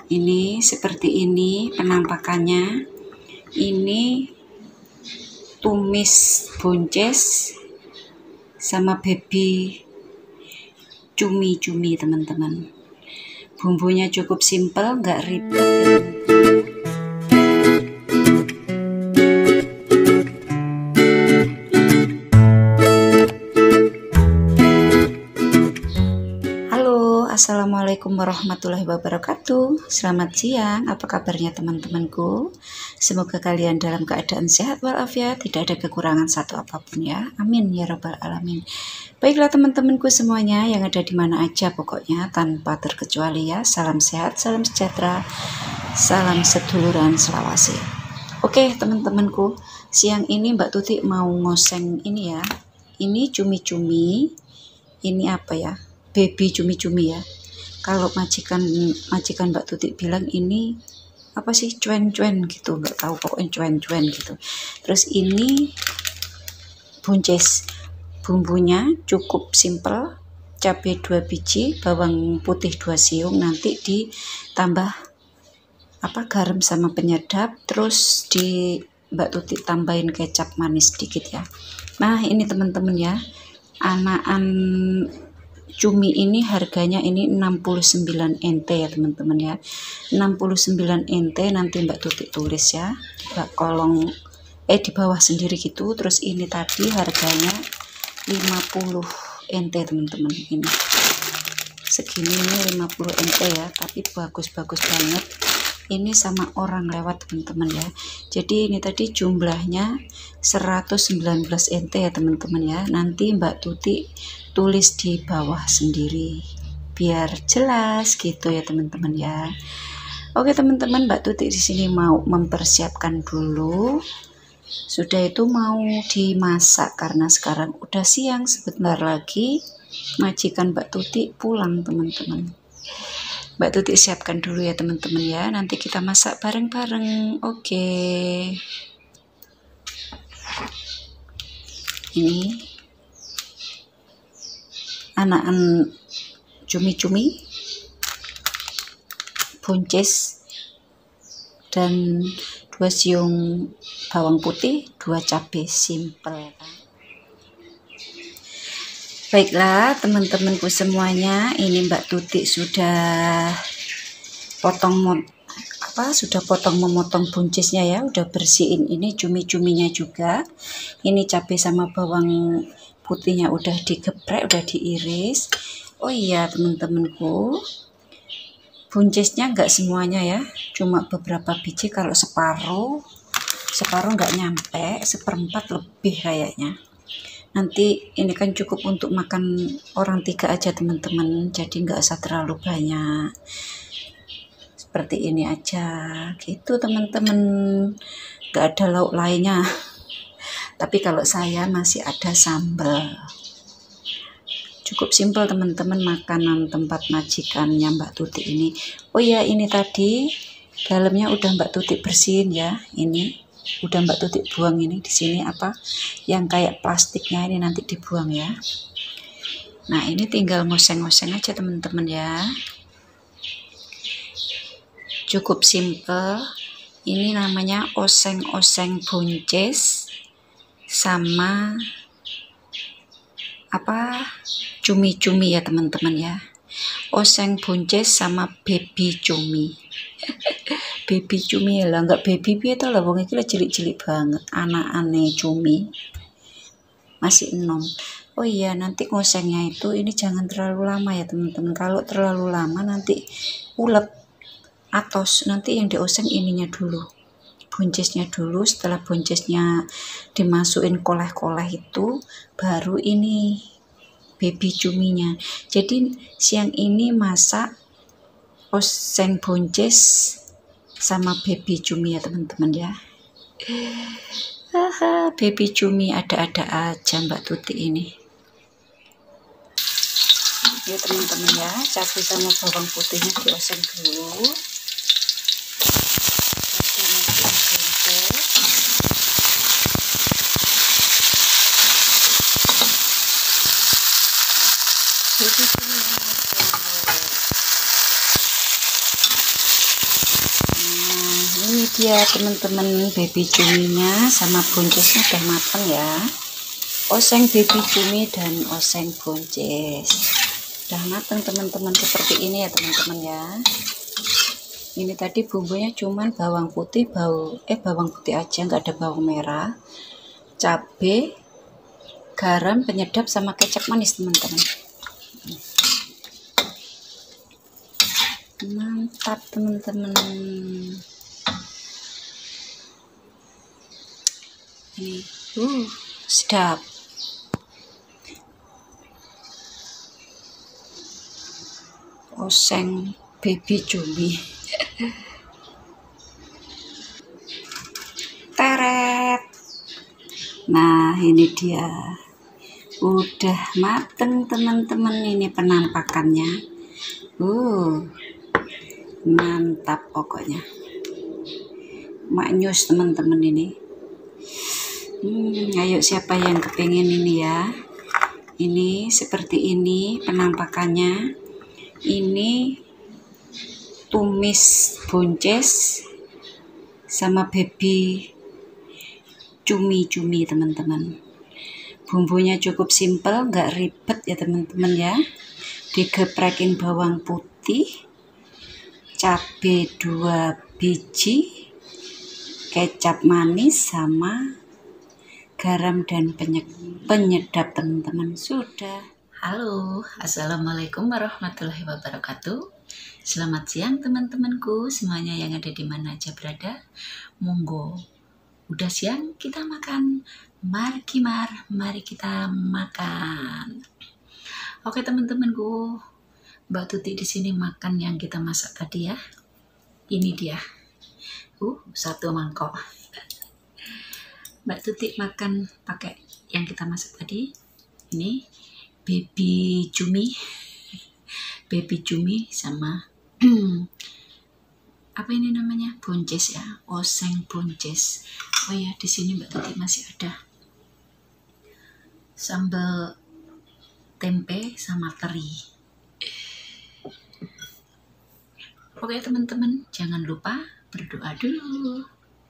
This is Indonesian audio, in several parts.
Ini seperti ini penampakannya. Ini tumis buncis sama baby cumi-cumi teman-teman. Bumbunya cukup simpel, nggak ribet. Assalamualaikum warahmatullahi wabarakatuh. Selamat siang, apa kabarnya teman-temanku? Semoga kalian dalam keadaan sehat walafiat, tidak ada kekurangan satu apapun ya. Amin ya rabbal alamin. Baiklah teman-temanku semuanya yang ada di mana aja pokoknya tanpa terkecuali ya. Salam sehat, salam sejahtera, salam seduluran selawase. Oke teman-temanku, siang ini Mbak Tuti mau ngoseng ini ya. Ini cumi-cumi. Ini apa ya? Baby cumi-cumi ya. Kalau majikan Mbak Tuti bilang ini apa sih, cuan-cuan gitu, nggak tahu pokoknya cuan-cuan gitu. Terus ini buncis, bumbunya cukup simple, cabai 2 biji, bawang putih 2 siung, nanti ditambah garam sama penyedap, terus Mbak Tuti tambahin kecap manis sedikit ya. Nah ini teman-teman ya, anakan cumi ini harganya ini 69 NT ya teman-teman ya. 69 NT, nanti Mbak Tuti tulis ya Mbak kolong di bawah sendiri gitu. Terus ini tadi harganya 50 NT teman-teman. Ini segini, ini 50 NT ya, tapi bagus-bagus banget. Ini sama orang lewat teman-teman ya. Jadi ini tadi jumlahnya 119 NT ya teman-teman ya. Nanti Mbak Tuti tulis di bawah sendiri biar jelas gitu ya teman-teman ya. Oke teman-teman, Mbak Tuti di sini mau mempersiapkan dulu. Sudah itu mau dimasak karena sekarang udah siang, sebentar lagi majikan Mbak Tuti pulang teman-teman. Mbak Tuti siapkan dulu ya teman-teman ya, nanti kita masak bareng-bareng. Oke. Ini anakan cumi-cumi, buncis, dan 2 siung bawang putih, 2 cabai simpel. Baiklah teman-temanku semuanya, ini Mbak Tuti sudah memotong buncisnya ya, udah bersihin ini cumi-cuminya juga. Ini cabai sama bawang putihnya udah digeprek, udah diiris. Oh iya teman-temanku, buncisnya enggak semuanya ya, cuma beberapa biji. Kalau separuh nggak nyampe, 1/4 lebih kayaknya. Nanti ini kan cukup untuk makan orang 3 aja teman-teman, jadi nggak usah terlalu banyak. Seperti ini aja gitu teman-teman, nggak ada lauk lainnya. Tapi kalau saya masih ada sambal. Cukup simpel teman-teman makanan tempat majikannya Mbak Tuti ini. Oh ya, ini tadi dalamnya udah Mbak Tuti bersihin ya. Ini udah Mbak Tuti buang, ini di sini yang kayak plastiknya ini nanti dibuang ya. Nah ini tinggal ngoseng-ngoseng aja teman-teman ya. Cukup simple. Ini namanya oseng-oseng buncis sama cumi-cumi ya teman-teman ya. Oseng buncis sama baby cumi. Baby cumi lah, enggak baby itu lah, wong iki cilik-cilik banget, anak-ane cumi masih enom. Oh iya, nanti ngosengnya itu ini jangan terlalu lama ya teman-teman. Kalau terlalu lama nanti ulet atos. Nanti yang dioseng ininya dulu, buncisnya dulu. Setelah buncisnya dimasukin koleh-koleh itu baru ini baby cuminya. Jadi siang ini masak oseng buncis sama baby cumi ya teman-teman ya. Baby cumi ada-ada aja Mbak Tuti ini ya teman-teman ya. Cabai sama bawang putihnya dioseng dulu. Baby cumi dia teman-teman, baby cuminya sama buncisnya udah matang ya. Oseng baby cumi dan oseng buncis udah matang teman-teman, seperti ini ya teman-teman ya. Ini tadi bumbunya cuman bawang putih, bawang putih aja, nggak ada bawang merah, cabai, garam, penyedap, sama kecap manis teman-teman. Mantap teman-teman. Ini sedap. Oseng baby cumi. Teret. Nah, ini dia. Udah mateng teman-teman, ini penampakannya. Mantap pokoknya. Maknyus teman-teman ini. Ayo siapa yang kepingin ini ya. Ini seperti ini penampakannya. Ini tumis buncis sama baby cumi-cumi teman-teman. Bumbunya cukup simpel, nggak ribet ya teman-teman ya. Digeprekin bawang putih, cabai 2 biji, kecap manis, sama garam dan penyedap teman-teman. Sudah. Halo, assalamualaikum warahmatullahi wabarakatuh. Selamat siang teman-temanku semuanya yang ada di mana aja berada. Monggo, udah siang kita makan. Mari kimar, mari kita makan. Oke teman-temanku, Mbak Tuti di sini makan yang kita masak tadi ya. Ini dia. Satu mangkok. Mbak Tuti makan pakai yang kita masak tadi. Ini baby cumi. Baby cumi sama apa ini namanya? Buncis ya. Oseng buncis. Oh ya, di sini Mbak Tuti masih ada sambal tempe sama teri. Oke teman-teman, jangan lupa berdoa dulu.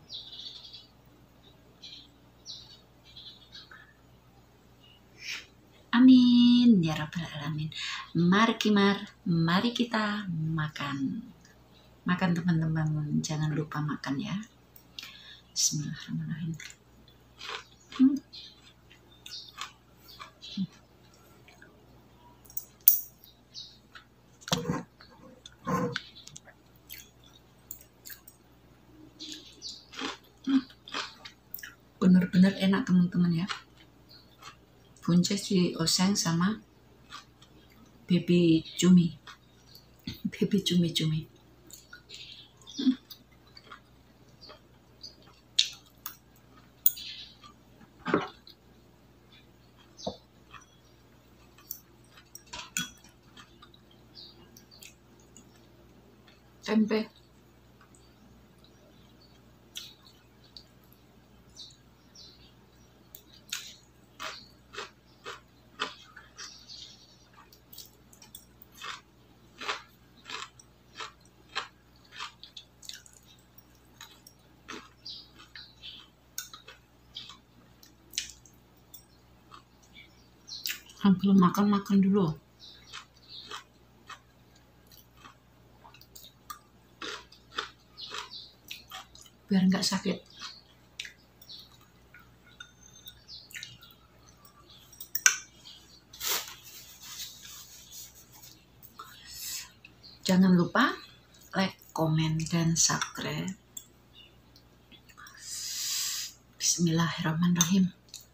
Amin ya rabbal alamin. Mari kimar, mari kita makan. Makan teman-teman, jangan lupa makan ya. Bismillahirrahmanirrahim. Bener-bener enak teman-teman ya. Buncis di oseng sama baby cumi. Baby cumi-cumi. Tempe. Belum makan dulu. Biar nggak sakit. Jangan lupa like, komen, dan subscribe. Bismillahirrahmanirrahim.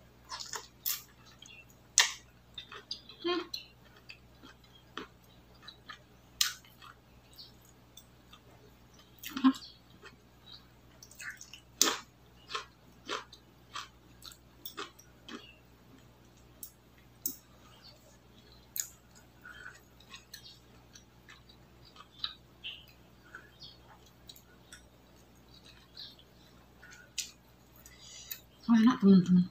Enak teman-teman.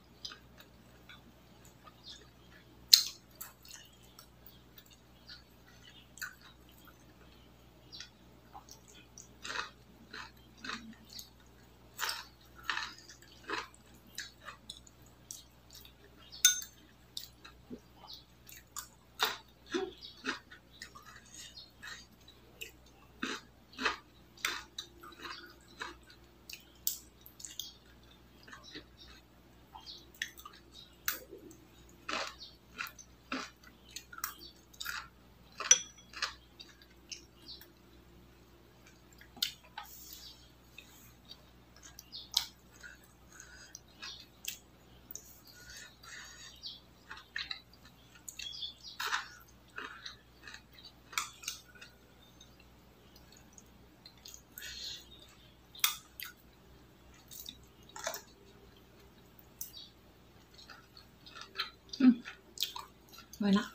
Enak.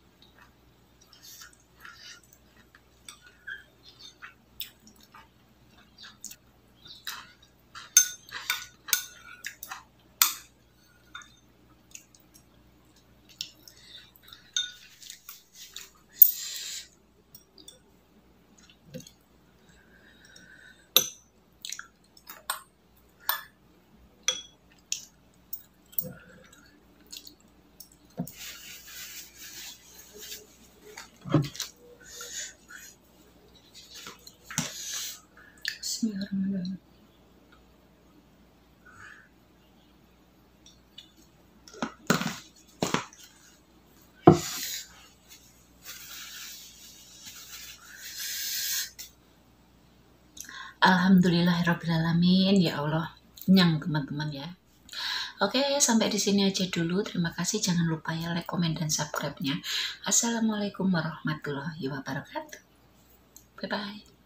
Bismillahirrahmanirrahim. Alhamdulillahirrabbilalamin. Ya Allah, kenyang teman-teman ya. Oke, sampai di sini aja dulu. Terima kasih. Jangan lupa ya like, komen, dan subscribe-nya. Assalamualaikum warahmatullahi wabarakatuh. Bye-bye.